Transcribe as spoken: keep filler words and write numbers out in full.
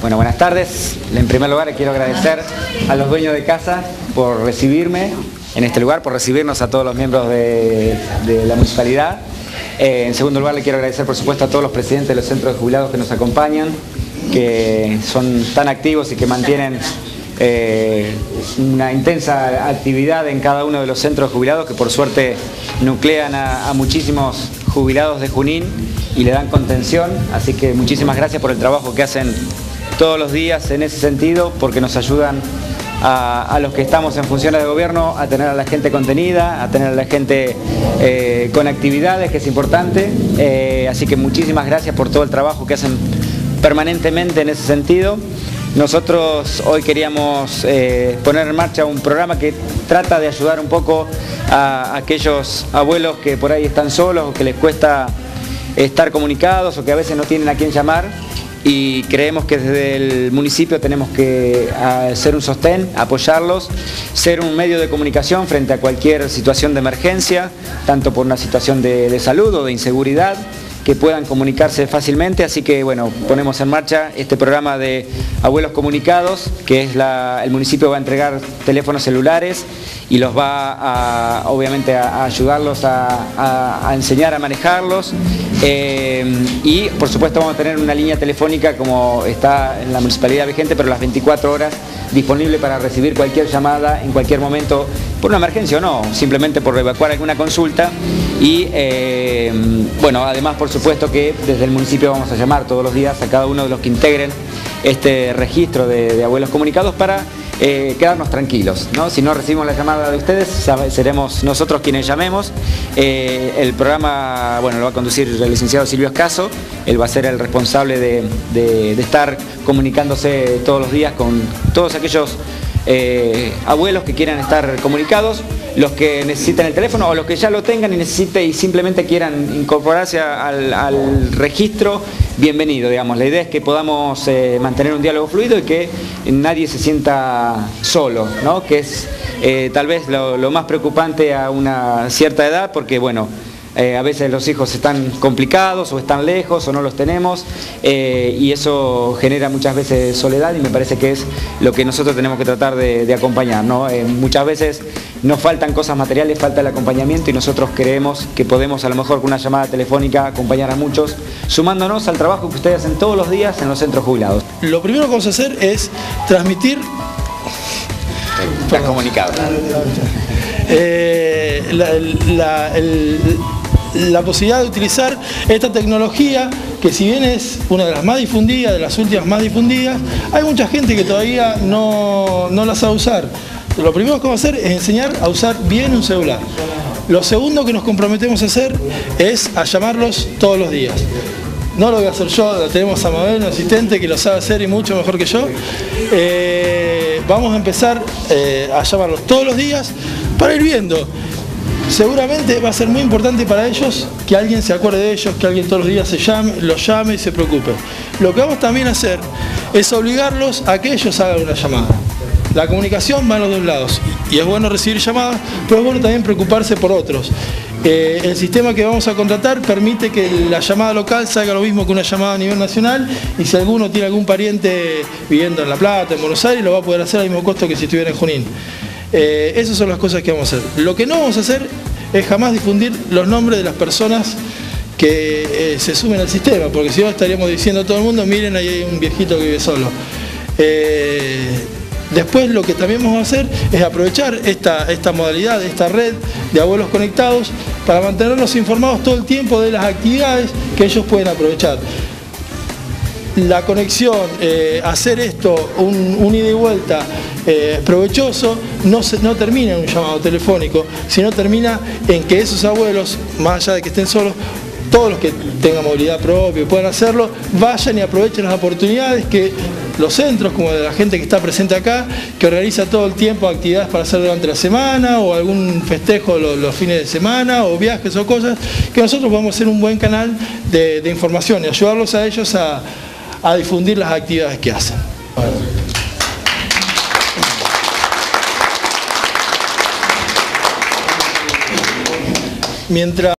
Bueno, buenas tardes. En primer lugar quiero agradecer a los dueños de casa por recibirme en este lugar, por recibirnos a todos los miembros de, de la municipalidad. Eh, en segundo lugar le quiero agradecer por supuesto a todos los presidentes de los centros de jubilados que nos acompañan, que son tan activos y que mantienen eh, una intensa actividad en cada uno de los centros de jubilados, que por suerte nuclean a, a muchísimos jubilados de Junín y le dan contención. Así que muchísimas gracias por el trabajo que hacen todos los días en ese sentido, porque nos ayudan a, a los que estamos en funciones de gobierno a tener a la gente contenida, a tener a la gente eh, con actividades, que es importante. Eh, así que muchísimas gracias por todo el trabajo que hacen permanentemente en ese sentido. Nosotros hoy queríamos eh, poner en marcha un programa que trata de ayudar un poco a aquellos abuelos que por ahí están solos o que les cuesta estar comunicados o que a veces no tienen a quién llamar. Y creemos que desde el municipio tenemos que ser un sostén, apoyarlos, ser un medio de comunicación frente a cualquier situación de emergencia, tanto por una situación de, de salud o de inseguridad, que puedan comunicarse fácilmente. Así que bueno, ponemos en marcha este programa de abuelos comunicados, que es la, el municipio va a entregar teléfonos celulares y los va a, obviamente a, a ayudarlos a, a, a enseñar a manejarlos. Eh, y por supuesto vamos a tener una línea telefónica como está en la municipalidad vigente, pero las veinticuatro horas disponible para recibir cualquier llamada en cualquier momento, por una emergencia o no, simplemente por evacuar alguna consulta. Y eh, bueno, además por supuesto que desde el municipio vamos a llamar todos los días a cada uno de los que integren este registro de, de abuelos comunicados para eh, quedarnos tranquilos, ¿no? Si no recibimos la llamada de ustedes, seremos nosotros quienes llamemos. Eh, el programa, bueno, lo va a conducir el licenciado Silvio Escaso. Él va a ser el responsable de, de, de estar comunicándose todos los días con todos aquellos eh, abuelos que quieran estar comunicados, los que necesiten el teléfono o los que ya lo tengan y necesiten y simplemente quieran incorporarse al, al registro. Bienvenido, digamos. La idea es que podamos eh, mantener un diálogo fluido y que nadie se sienta solo, ¿no? Que es eh, tal vez lo, lo más preocupante a una cierta edad, porque bueno, Eh, a veces los hijos están complicados o están lejos o no los tenemos eh, y eso genera muchas veces soledad, y me parece que es lo que nosotros tenemos que tratar de, de acompañar, ¿no? Eh, muchas veces nos faltan cosas materiales, falta el acompañamiento, y nosotros creemos que podemos a lo mejor con una llamada telefónica acompañar a muchos, sumándonos al trabajo que ustedes hacen todos los días en los centros jubilados. Lo primero que vamos a hacer es transmitir... Están comunicados. Eh, la, la, el, la posibilidad de utilizar esta tecnología, que si bien es una de las más difundidas, de las últimas más difundidas, hay mucha gente que todavía no, no la sabe usar. Lo primero que vamos a hacer es enseñar a usar bien un celular. Lo segundo que nos comprometemos a hacer es a llamarlos todos los días. No lo voy a hacer yo, tenemos a Mabel, un asistente que lo sabe hacer y mucho mejor que yo. Eh, vamos a empezar eh, a llamarlos todos los días para ir viendo. Seguramente va a ser muy importante para ellos que alguien se acuerde de ellos, que alguien todos los días se llame, los llame y se preocupe. Lo que vamos también a hacer es obligarlos a que ellos hagan una llamada. La comunicación va a los dos lados y es bueno recibir llamadas, pero es bueno también preocuparse por otros. Eh, el sistema que vamos a contratar permite que la llamada local salga lo mismo que una llamada a nivel nacional, y si alguno tiene algún pariente viviendo en La Plata, en Buenos Aires, lo va a poder hacer al mismo costo que si estuviera en Junín. Eh, esas son las cosas que vamos a hacer. Lo que no vamos a hacer es jamás difundir los nombres de las personas que eh, se sumen al sistema, porque si no estaríamos diciendo a todo el mundo, miren, ahí hay un viejito que vive solo. Eh, Después lo que también vamos a hacer es aprovechar esta, esta modalidad, esta red de abuelos conectados, para mantenerlos informados todo el tiempo de las actividades que ellos pueden aprovechar. La conexión, eh, hacer esto, un, un ida y vuelta eh, provechoso, no, se, no termina en un llamado telefónico, sino termina en que esos abuelos, más allá de que estén solos, todos los que tengan movilidad propia y puedan hacerlo, vayan y aprovechen las oportunidades que los centros, como de la gente que está presente acá, que organiza todo el tiempo actividades para hacer durante la semana, o algún festejo los, los fines de semana, o viajes o cosas, que nosotros podemos ser un buen canal de, de información y ayudarlos a ellos a, a difundir las actividades que hacen. Mientras